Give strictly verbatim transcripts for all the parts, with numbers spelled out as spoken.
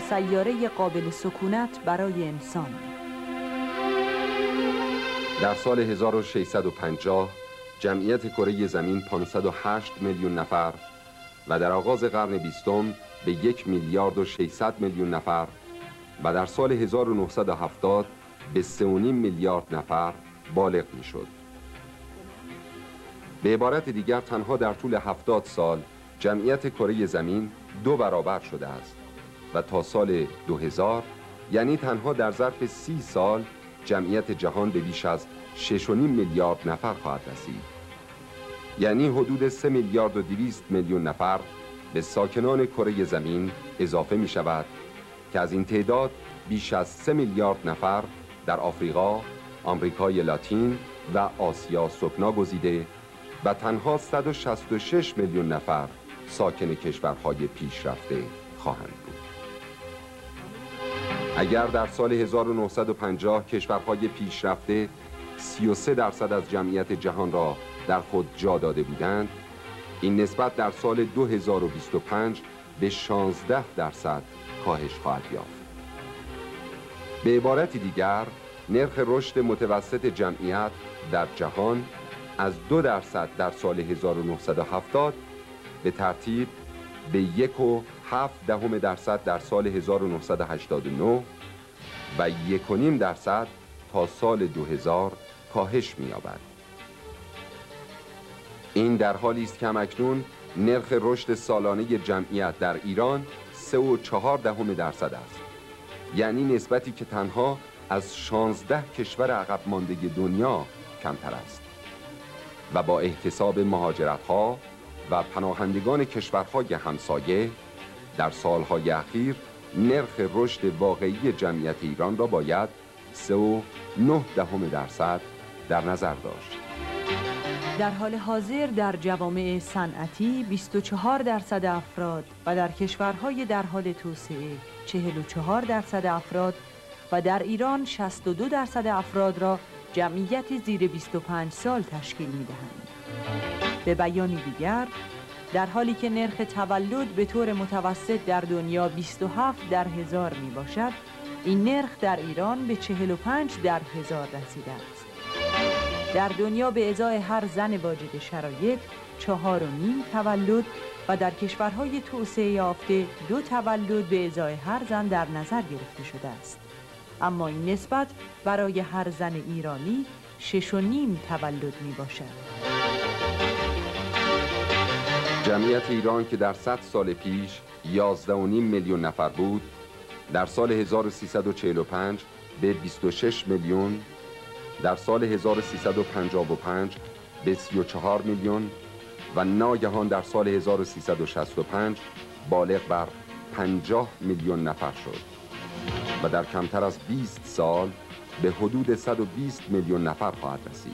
سیاره قابل سکونت برای انسان. در سال هزار و ششصد و پنجاه جمعیت کره زمین پانصد و هشت میلیون نفر و در آغاز قرن بیستم به یک میلیارد و ششصد میلیون نفر و در سال هزار و نهصد و هفتاد به سه و نیم میلیارد نفر بالغ می شد. به عبارت دیگر تنها در طول هفتاد سال جمعیت کره زمین دو برابر شده است و تا سال دو هزار یعنی تنها در ظرف سی سال جمعیت جهان به بیش از شش و نیم میلیارد نفر خواهد رسید. یعنی حدود سه میلیارد و دویست میلیون نفر به ساکنان کره زمین اضافه می شود که از این تعداد بیش از سه میلیارد نفر در آفریقا، آمریکای لاتین و آسیا سکنا گزیده و تنها صد و شصت و شش میلیون نفر ساکن کشورهای پیشرفته خواهند بود. اگر در سال هزار و نهصد و پنجاه کشورهای پیشرفته سی و سه درصد از جمعیت جهان را در خود جا داده بودند، این نسبت در سال دو هزار و بیست و پنج به شانزده درصد کاهش خواهد یافت. به عبارت دیگر نرخ رشد متوسط جمعیت در جهان از دو درصد در سال هزار و نهصد و هفتاد به ترتیب به یک و هفت دهم درصد در سال هزار و نهصد و هشتاد و نه و یک و نیم درصد تا سال دو هزار کاهش می‌یابد. این در حالی است که همکنون نرخ رشد سالانه جمعیت در ایران سه و چهار دهم درصد است، یعنی نسبتی که تنها از شانزده کشور عقب مانده دنیا کمتر است و با احتساب مهاجرت‌ها و پناهندگان کشورهای همسایه در سالهای اخیر نرخ رشد واقعی جمعیت ایران را باید سه و نه دهم درصد در نظر داشت. در حال حاضر در جوامع صنعتی بیست و چهار درصد افراد و در کشورهای در حال توسعه چهل و چهار درصد افراد و در ایران شصت و دو درصد افراد را جمعیت زیر بیست و پنج سال تشکیل می‌دهند. به بیان دیگر، در حالی که نرخ تولد به طور متوسط در دنیا بیست و هفت در هزار می باشد، این نرخ در ایران به چهل و پنج در هزار رسیده است. در دنیا به ازای هر زن واجد شرایط چهار و نیم تولد و در کشورهای توسعه یافته دو تولد به ازای هر زن در نظر گرفته شده است. اما این نسبت برای هر زن ایرانی شش و نیم تولد می باشد. جمعیت ایران که در صد سال پیش یازده و نیم میلیون نفر بود، در سال هزار و سیصد و چهل و پنج به بیست و شش میلیون، در سال هزار و سیصد و پنجاه و پنج به سی و چهار میلیون و ناگهان در سال هزار و سیصد و شصت و پنج بالغ بر پنجاه میلیون نفر شد و در کمتر از بیست سال به حدود صد و بیست میلیون نفر خواهد رسید.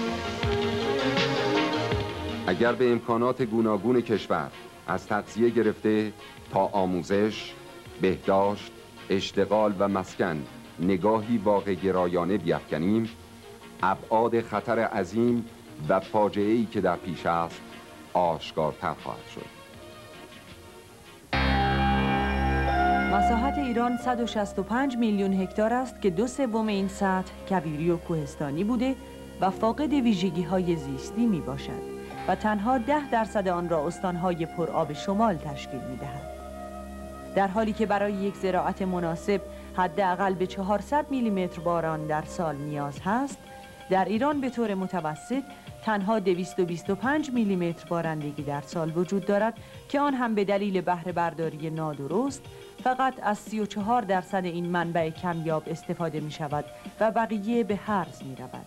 اگر به امکانات گوناگون کشور از تغذیه گرفته تا آموزش، بهداشت، اشتغال و مسکن نگاهی واقع گرایانه بیفکنیم، ابعاد خطر عظیم و فاجعه‌ای که در پیش است آشکارتر خواهد شد. مساحت ایران صد و شصت و پنج میلیون هکتار است که دو سوم این سطح کویری و کوهستانی بوده و فاقد ویژگی‌های زیستی می باشد و تنها ده درصد آن را استانهای پرآب شمال تشکیل می دهد. در حالی که برای یک زراعت مناسب حداقل به چهارصد میلیمتر باران در سال نیاز هست، در ایران به طور متوسط تنها دویست و بیست و پنج میلیمتر بارندگی در سال وجود دارد که آن هم به دلیل بهره برداری نادرست فقط از سی و چهار درصد این منبع کمیاب استفاده می شود و بقیه به هرز می رود.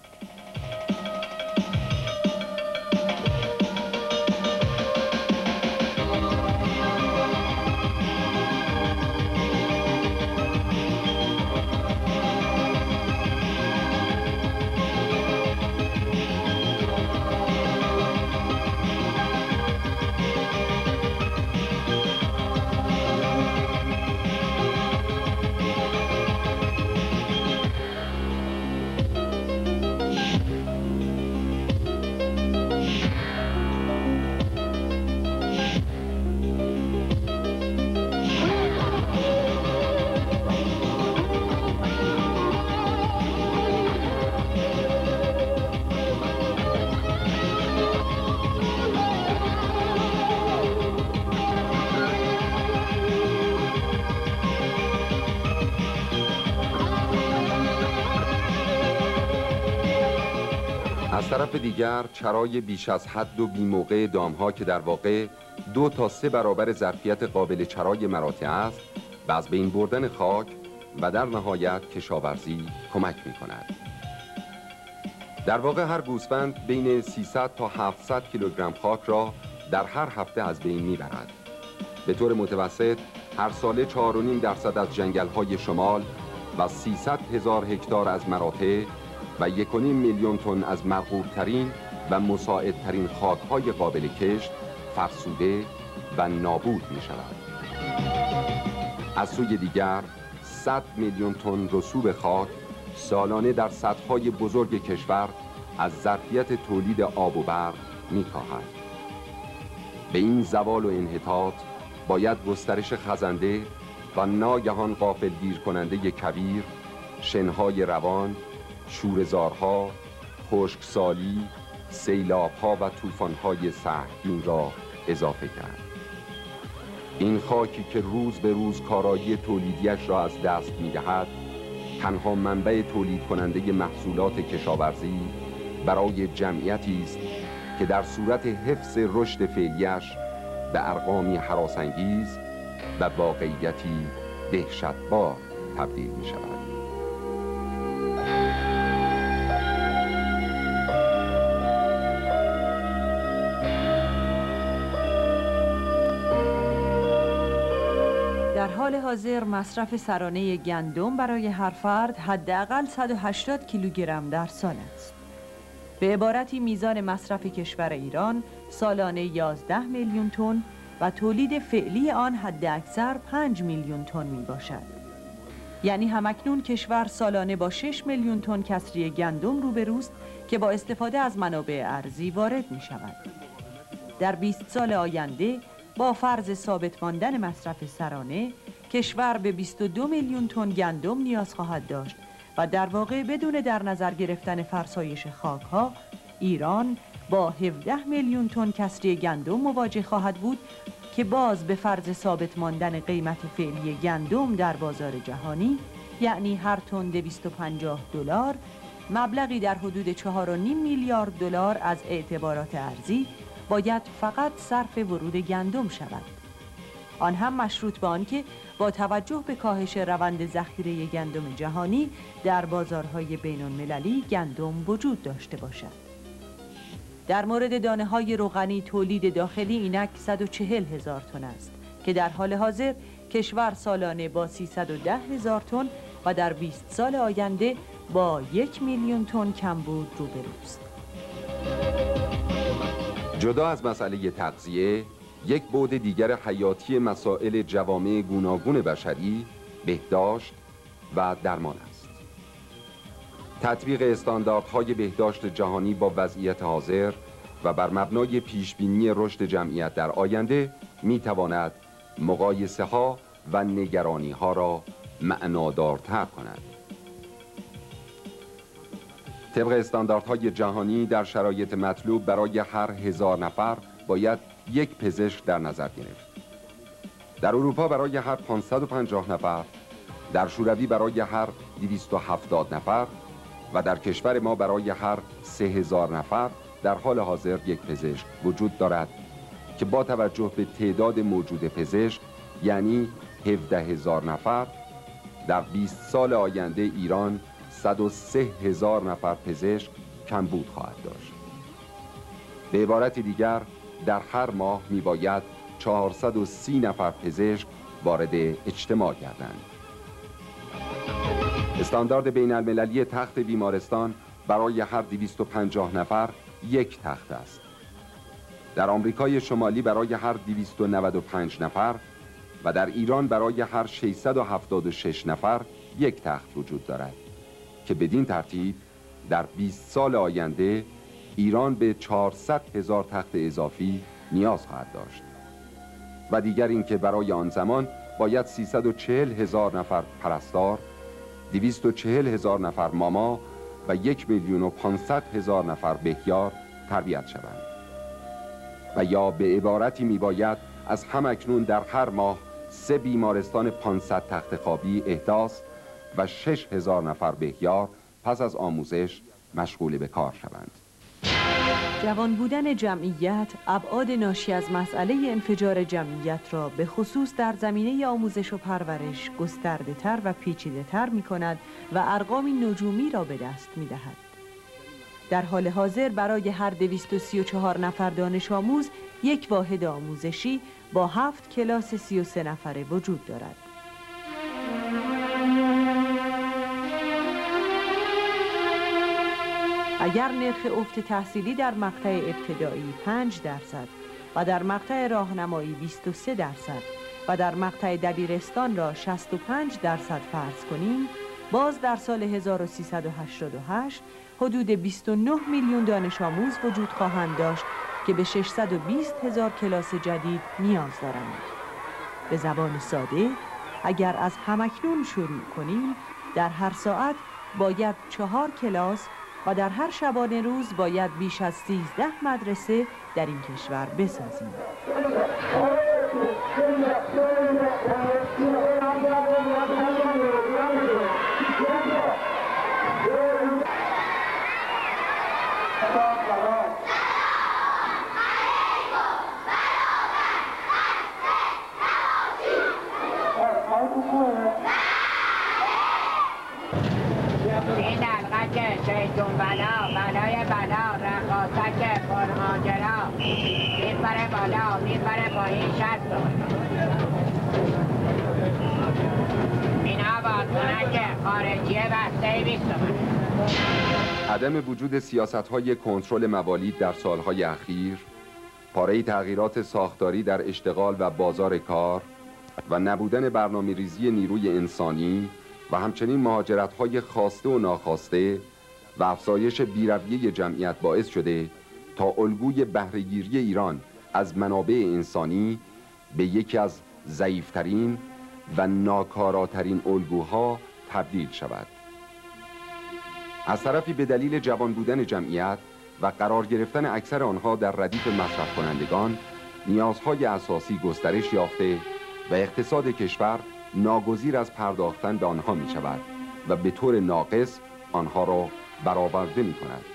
از طرف دیگر چرای بیش از حد و بی‌موقع دامها که در واقع دو تا سه برابر ظرفیت قابل چرای مراتع است، به از بین بردن خاک و در نهایت کشاورزی کمک می کند. در واقع هر گوسفند بین سیصد تا هفتصد کیلوگرم خاک را در هر هفته از بین می برد. به طور متوسط هر ساله چهار و نیم درصد از جنگل‌های شمال و سیصد هزار هکتار از مراتع و یک و نیم میلیون تن از مرغوب‌ترین و مساعدترین خاک‌های قابل کشت فرسوده و نابود می شود. از سوی دیگر صد میلیون تن رسوب خاک سالانه در سطح‌های بزرگ کشور از ظرفیت تولید آب و برق می‌کاهد. به این زوال و انحطاط باید گسترش خزنده و ناگهان غافلگیر کننده کبیر، شنهای روان، شوره‌زارها، خشکسالی، سیلاب‌ها و طوفان‌های سهمگین را اضافه کرد. این خاکی که روز به روز کارایی تولیدیش را از دست می‌دهد، تنها منبع تولید کننده محصولات کشاورزی برای جمعیتی است که در صورت حفظ رشد فعلیش به ارقامی هراس‌انگیز و واقعیتی دهشتبار تبدیل می شود. در حال حاضر مصرف سرانه گندم برای هر فرد حداقل صد و هشتاد کیلوگرم در سال است. به عبارتی میزان مصرف کشور ایران سالانه یازده میلیون تن و تولید فعلی آن حداکثر پنج میلیون تن می باشد. یعنی همکنون کشور سالانه با شش میلیون تن کسری گندم روبروست که با استفاده از منابع ارضی وارد می شود. در بیست سال آینده با فرض ثابت ماندن مصرف سرانه، کشور به بیست و دو میلیون تن گندم نیاز خواهد داشت و در واقع بدون در نظر گرفتن فرسایش خاک‌ها، ایران با هفده میلیون تن کسری گندم مواجه خواهد بود که باز به فرض ثابت ماندن قیمت فعلی گندم در بازار جهانی، یعنی هر تن دویست و پنجاه دلار، مبلغی در حدود چهار و نیم میلیارد دلار از اعتبارات ارزی باید فقط صرف ورود گندم شود. آن هم مشروط به آنکه با توجه به کاهش روند ذخیره گندم جهانی در بازارهای بین المللی گندم وجود داشته باشد. در مورد دانه های روغنی تولید داخلی اینک صد و چهل هزار تن است که در حال حاضر کشور سالانه با سیصد و ده هزار تن و در بیست سال آینده با یک میلیون تن کمبود روبروست. جدا از مسئله تغذیه، یک بعد دیگر حیاتی مسائل جوامع گوناگون بشری بهداشت و درمان است. تطبیق استانداردهای بهداشت جهانی با وضعیت حاضر و بر مبنای پیشبینی رشد جمعیت در آینده میتواند مقایسه ها و نگرانی ها را معنادارتر کند. طبق استانداردهای جهانی در شرایط مطلوب برای هر هزار نفر باید یک پزشک در نظر گرفت. در اروپا برای هر پانصد و پنجاه نفر، در شوروی برای هر دویست و هفتاد نفر و در کشور ما برای هر سه هزار نفر در حال حاضر یک پزشک وجود دارد که با توجه به تعداد موجود پزشک یعنی هفده هزار نفر، در بیست سال آینده ایران صد و سه هزار نفر پزشک کمبود خواهد داشت. به عبارت دیگر در هر ماه می باید چهارصد و سی نفر پزشک وارد اجتماع گردند. استاندارد بین المللی تخت بیمارستان برای هر دویست و پنجاه نفر یک تخت است. در آمریکای شمالی برای هر دویست و نود و پنج نفر و در ایران برای هر ششصد و هفتاد و شش نفر یک تخت وجود دارد که بدین ترتیب در بیست سال آینده ایران به چهارصد هزار تخت اضافی نیاز خواهد داشت و دیگر اینکه برای آن زمان باید سیصد و چهل هزار نفر پرستار، دویست و چهل هزار نفر ماما و یک میلیون و پانصد هزار نفر بهیار تربیت شوند و یا به عبارتی می باید از همکنون در هر ماه سه بیمارستان پانصد تخت خوابی احداث و شش هزار نفر بهیار پس از آموزش مشغول به کار شوند. جوان بودن جمعیت ابعاد ناشی از مسئله انفجار جمعیت را به خصوص در زمینه آموزش و پرورش گسترده تر و پیچیده تر می کند و ارقامی نجومی را به دست می دهد. در حال حاضر برای هر دویست و سی و چهار نفر دانش آموز یک واحد آموزشی با هفت کلاس سی و سه نفره وجود دارد. اگر نرخ افت تحصیلی در مقطع ابتدایی پنج درصد و در مقطع راهنمایی بیست و سه درصد و در مقطع دبیرستان را شصت و پنج درصد فرض کنیم، باز در سال هزار و سیصد و هشتاد و هشت حدود بیست و نه میلیون دانش آموز وجود خواهند داشت که به ششصد و بیست هزار کلاس جدید نیاز دارند. به زبان ساده، اگر از همکنون شروع کنیم، در هر ساعت باید چهار کلاس و در هر شبانه روز باید بیش از سیزده مدرسه در این کشور بسازیم. شیطون بلا بلای بلا رقاصک پرماجرا میبره بالا میبره پایین شرط اینا بادکنک خارجی بسته بیستم. عدم وجود سیاست‌های کنترل موالید در سالهای اخیر، پاره تغییرات ساختاری در اشتغال و بازار کار و نبودن برنامه‌ریزی نیروی انسانی و همچنین مهاجرت‌های خواسته و ناخواسته و افزایش بی‌رویه جمعیت باعث شده تا الگوی بهره‌گیری ایران از منابع انسانی به یکی از ضعیف‌ترین و ناکاراترین الگوها تبدیل شود. از طرفی به دلیل جوان بودن جمعیت و قرار گرفتن اکثر آنها در ردیف مصرف کنندگان، نیازهای اساسی گسترش یافته و اقتصاد کشور ناگزیر از پرداختن به آنها می شود و به طور ناقص آنها را برآورده می کند.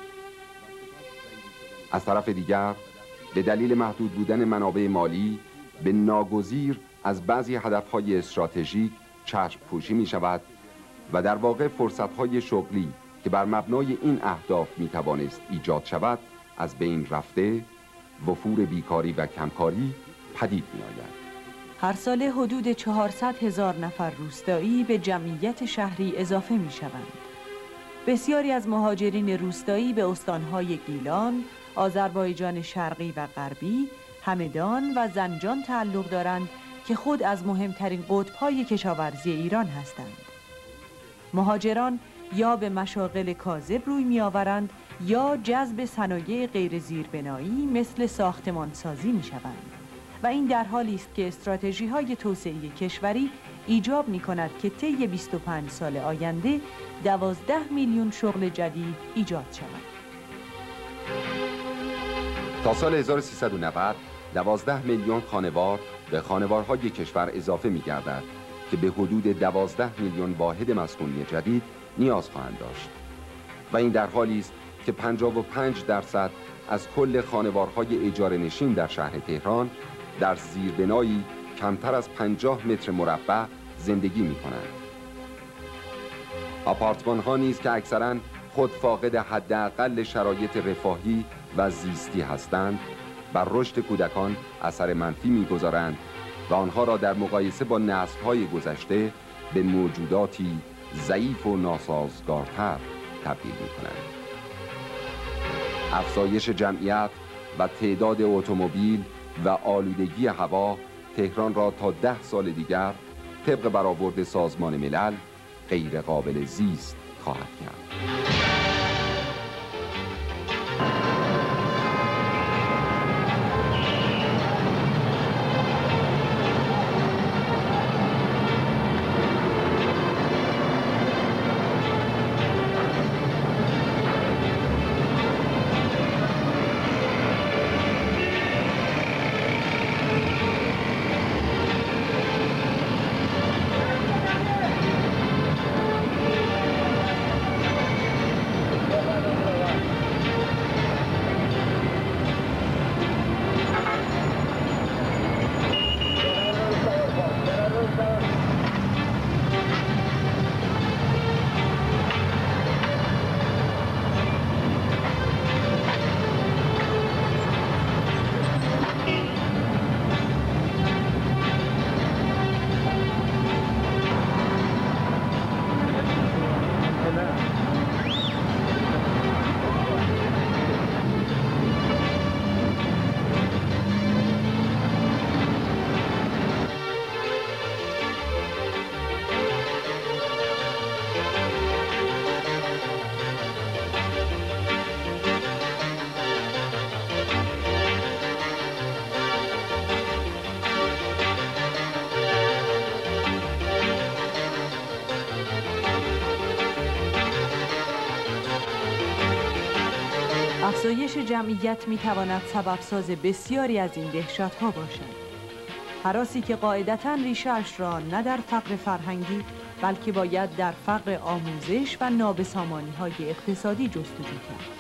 از طرف دیگر به دلیل محدود بودن منابع مالی به ناگزیر از بعضی هدفهای استراتژیک چشم پوشی می شود و در واقع فرصتهای شغلی که بر مبنای این اهداف می توانست ایجاد شود از بین رفته، وفور بیکاری و کمکاری پدید می آید. هر سال حدود چهارصد هزار نفر روستایی به جمعیت شهری اضافه می شوند. بسیاری از مهاجرین روستایی به استانهای گیلان، آذربایجان شرقی و غربی، همدان و زنجان تعلق دارند که خود از مهمترین قطب‌های کشاورزی ایران هستند. مهاجران یا به مشاغل کاذب روی می‌آورند یا جذب صنایع غیر زیربنایی مثل ساختمانسازی می‌شوند و این در حالی است که استراتژی‌های توسعه کشوری ایجاب می‌کند که طی بیست و پنج سال آینده دوازده میلیون شغل جدید ایجاد شود. تا سال هزار و سیصد و نود دوازده میلیون خانوار به خانوارهای کشور اضافه می‌گردد که به حدود دوازده میلیون واحد مسکونی جدید نیاز خواهند داشت و این در حالی است که پنجاه و پنج درصد از کل خانوارهای اجاره نشین در شهر تهران در زیربنایی کمتر از پنجاه متر مربع زندگی می کنند. آپارتمان ها نیز که اکثراً خود فاقد حداقل شرایط رفاهی و زیستی هستند بر رشد کودکان اثر منفی می‌گذارند و آنها را در مقایسه با نسل‌های گذشته به موجوداتی ضعیف و ناسازگارتر تبدیل می‌کنند. افزایش جمعیت و تعداد اتومبیل و آلودگی هوا تهران را تا ده سال دیگر طبق برآورد سازمان ملل غیر قابل زیست خواهد کرد. افزایش جمعیت می تواند سببساز بسیاری از این دهشت‌ها باشد. هراسی که قاعدتاً ریشه‌اش را نه در فقر فرهنگی بلکه باید در فقر آموزش و نابسامانی‌های اقتصادی جستجو کرد.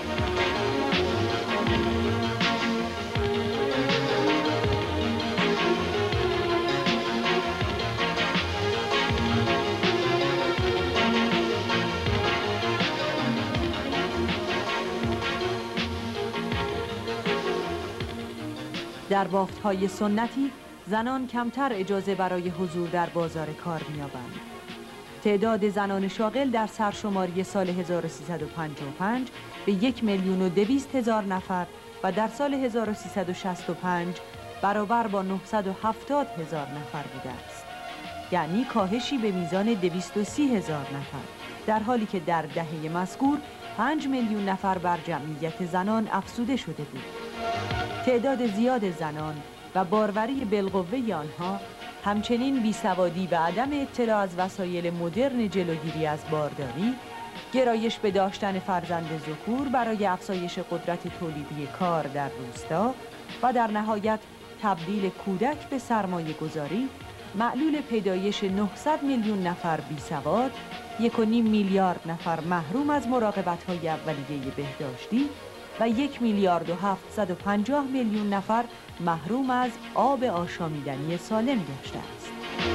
در بافت‌های سنتی زنان کمتر اجازه برای حضور در بازار کار می‌یابند. تعداد زنان شاغل در سرشماری سال هزار و سیصد و پنجاه و پنج به یک میلیون و دویست هزار نفر و در سال هزار و سیصد و شصت و پنج برابر با نهصد و هفتاد هزار نفر بوده است. یعنی کاهشی به میزان دویست و سی هزار نفر، در حالی که در دهه مذکور پنج میلیون نفر بر جمعیت زنان افزوده شده بود. تعداد زیاد زنان و باروری بالقوه آنها، همچنین بیسوادی و عدم اطلاع از وسایل مدرن جلوگیری از بارداری، گرایش به داشتن فرزند ذکور برای افزایش قدرت تولیدی کار در روستا و در نهایت تبدیل کودک به سرمایه گذاری، معلول پیدایش نهصد میلیون نفر بیسواد، یک و نیم میلیارد نفر محروم از مراقبت‌های اولیه بهداشتی و یک میلیارد و هفتصد و پنجاه میلیون نفر محروم از آب آشامیدنی سالم گشته است.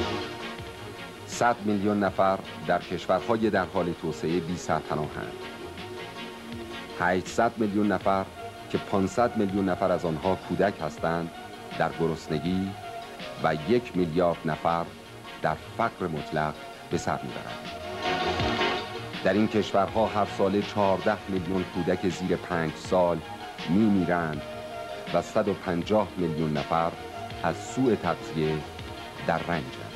صد میلیون نفر در کشورهای در حال توسعه بی سرپناهند. هشتصد میلیون نفر که پانصد میلیون نفر از آنها کودک هستند در گرسنگی و یک میلیارد نفر در فقر مطلق به سر میبرند. در این کشورها هر ساله چهارده میلیون کودک زیر پنج سال میمیرند و صد و پنجاه میلیون نفر از سوء تغذیه در رنجند.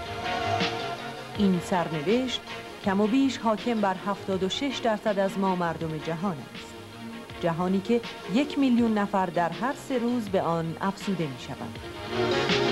این سرنوشت کم و بیش حاکم بر هفتاد و شش درصد از ما مردم جهان است. جهانی که یک میلیون نفر در هر سه روز به آن افزوده می شوند.